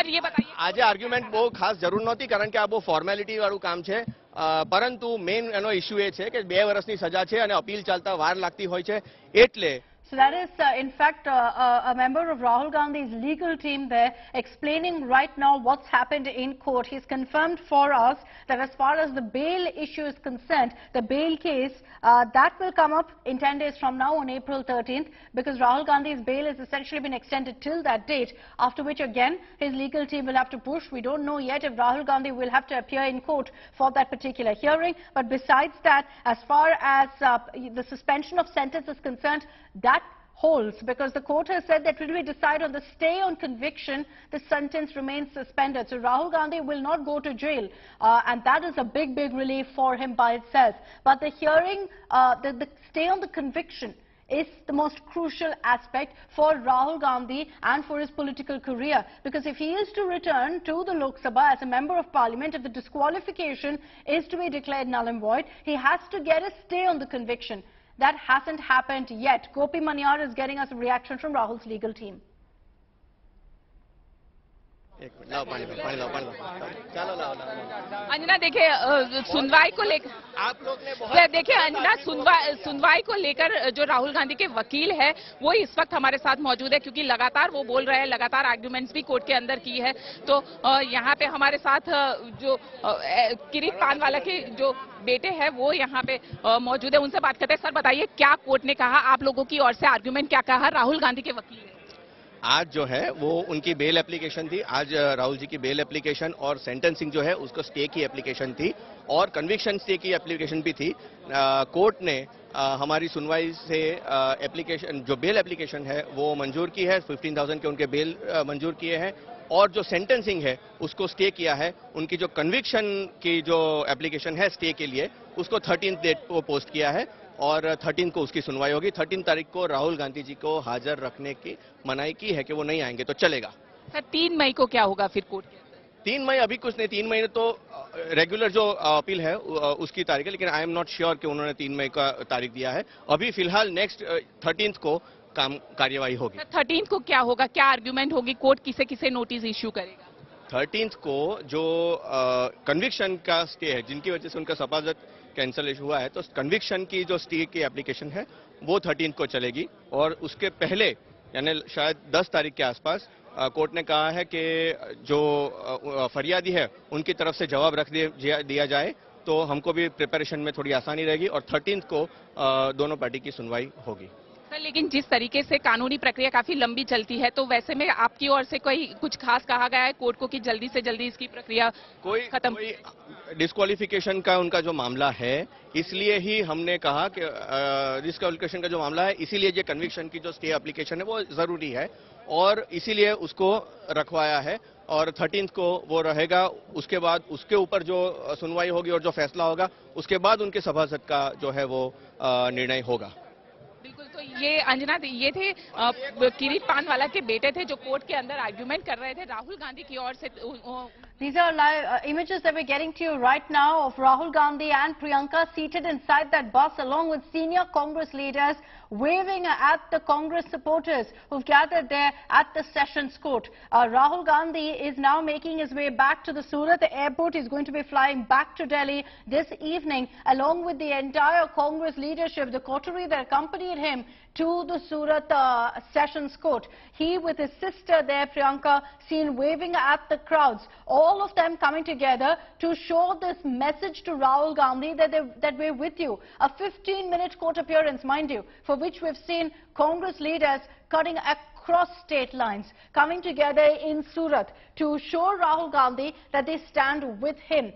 Sir ये बताइए, આજે આર્ગ્યુમેન્ટ બહુ ખાસ જરૂર નહોતી, કારણ કે આ બહુ ફોર્મેલિટી વાળું કામ છે. પરંતુ મેઇન એનો ઇસ્યુ એ છે કે 2 વર્ષની સજા છે અને અપીલ ચાલતા વાર લાગતી હોય છે. એટલે So that is, in fact, a member of Rahul Gandhi's legal team there explaining right now what's happened in court. He's confirmed for us that as far as the bail issue is concerned, the bail case, that will come up in 10 days from now on April 13th, because Rahul Gandhi's bail has essentially been extended till that date, after which again his legal team will have to push. We don't know yet if Rahul Gandhi will have to appear in court for that particular hearing. But besides that, as far as the suspension of sentence is concerned, that holds, because the court has said that when we decide on the stay on conviction, the sentence remains suspended. So Rahul Gandhi will not go to jail, and that is a big relief for him by itself. But the hearing, the stay on the conviction is the most crucial aspect for Rahul Gandhi and for his political career, because if he is to return to the Lok Sabha as a member of parliament, if the disqualification is to be declared null and void, he has to get a stay on the conviction. That hasn't happened yet. Gopi Manyar is getting us a reaction from Rahul's legal team. Anjana देखिए, सुनवाई को लेकर आप लोग ने देखिए अंजना, सुनवाई को लेकर जो राहुल गांधी के वकील है वो इस वक्त हमारे साथ मौजूद है, क्योंकि लगातार वो बोल रहे हैं, लगातार आर्ग्यूमेंट्स भी कोर्ट के अंदर की है. तो यहाँ पे हमारे साथ जो किरीट पानवाला के जो बेटे हैं वो यहाँ पे मौजूद है, उनसे बात करते हैं. सर बताइए, क्या कोर्ट ने कहा, आप लोगों की ओर से आर्ग्यूमेंट क्या कहा राहुल गांधी के वकील ने? आज जो है वो उनकी बेल एप्लीकेशन थी. आज राहुल जी की बेल एप्लीकेशन और सेंटेंसिंग जो है उसको स्टे की एप्लीकेशन थी, और कन्विक्शन स्टे की एप्लीकेशन भी थी. कोर्ट ने हमारी सुनवाई से एप्लीकेशन, जो बेल एप्लीकेशन है वो मंजूर की है. 15,000 के उनके बेल मंजूर किए हैं, और जो सेंटेंसिंग है उसको स्टे किया है. उनकी जो कन्विक्शन की जो एप्लीकेशन है स्टे के लिए, उसको 13th डेट को पोस्ट किया है, और 13 को उसकी सुनवाई होगी. 13 तारीख को राहुल गांधी जी को हाजिर रखने की मनाही की है कि वो नहीं आएंगे तो चलेगा. सर 3 मई को क्या होगा फिर कोर्ट के अंदर? 3 मई अभी कुछ नहीं. 3 मई तो रेगुलर जो अपील है उसकी तारीख है, लेकिन आई एम नॉट श्योर कि उन्होंने 3 मई का तारीख दिया है. अभी फिलहाल नेक्स्ट 13 को कार्यवाही होगी. 13 को क्या होगा, क्या आर्ग्यूमेंट होगी, कोर्ट किसे किसे नोटिस इश्यू करेगा? 13 को जो कन्विक्शन का स्टे है, जिनकी वजह से उनका सपाजत कैंसिल हुआ है, तो कन्विक्शन की जो स्टे की एप्लीकेशन है वो 13 को चलेगी. और उसके पहले यानी शायद 10 तारीख के आसपास कोर्ट ने कहा है कि जो फरियादी है उनकी तरफ से जवाब रख दिया जाए, तो हमको भी प्रिपरेशन में थोड़ी आसानी रहेगी, और 13 को दोनों पार्टी की सुनवाई होगी. सर लेकिन जिस तरीके से कानूनी प्रक्रिया काफी लंबी चलती है, तो वैसे में आपकी ओर से कोई कुछ खास कहा गया है कोर्ट को कि जल्दी से जल्दी इसकी प्रक्रिया खत्म? कोई डिस्क्वालिफिकेशन का उनका जो मामला है, इसलिए ही हमने कहा कि डिस्क्वालिफिकेशन का जो मामला है, इसीलिए ये कन्विक्शन की जो स्टे एप्लीकेशन है वो जरूरी है, और इसीलिए उसको रखवाया है. और 13 को वो रहेगा. उसके बाद उसके ऊपर जो सुनवाई होगी और जो फैसला होगा, उसके बाद उनके सभासद का जो है वो निर्णय होगा. बिल्कुल. तो ये अंजना, ये थे किरीट पानवाला के बेटे थे जो कोर्ट के अंदर आर्ग्यूमेंट कर रहे थे राहुल गांधी की ओर से. These are live images that we're getting to you right now of Rahul Gandhi and Priyanka seated inside that bus along with senior Congress leaders waving at the Congress supporters who've gathered there at the Sessions Court. Rahul Gandhi is now making his way back to the Surat airport. He's going to be flying back to Delhi this evening along with the entire Congress leadership, the coterie that accompanied him to the Surat Sessions Court. He with his sister there, Priyanka, seen waving at the crowds. All of them coming together to show this message to Rahul Gandhi that we're with you. A 15-minute court appearance, mind you, for which we've seen Congress leaders cutting across state lines, coming together in Surat to show Rahul Gandhi that they stand with him.